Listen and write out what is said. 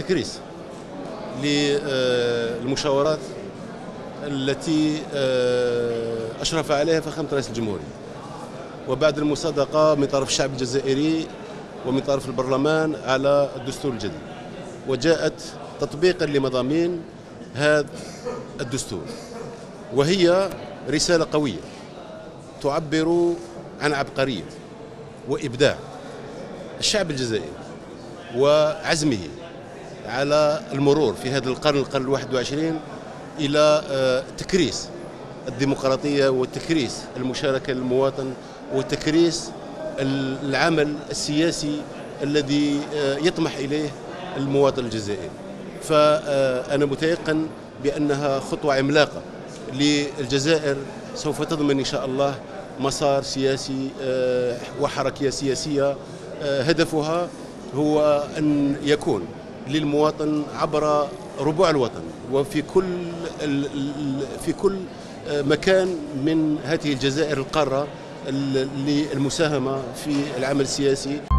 تكريس للمشاورات التي أشرف عليها فخامة رئيس الجمهورية، وبعد المصادقة من طرف الشعب الجزائري ومن طرف البرلمان على الدستور الجديد، وجاءت تطبيقا لمضامين هذا الدستور، وهي رسالة قوية تعبر عن عبقرية وإبداع الشعب الجزائري وعزمه على المرور في هذا القرن 21 إلى تكريس الديمقراطية وتكريس المشاركة للمواطن وتكريس العمل السياسي الذي يطمح إليه المواطن الجزائري. فأنا متيقن بأنها خطوة عملاقة للجزائر، سوف تضمن إن شاء الله مسار سياسي وحركية سياسية هدفها هو أن يكون للمواطن عبر ربوع الوطن وفي كل مكان من هذه الجزائر القارة للمساهمة في العمل السياسي.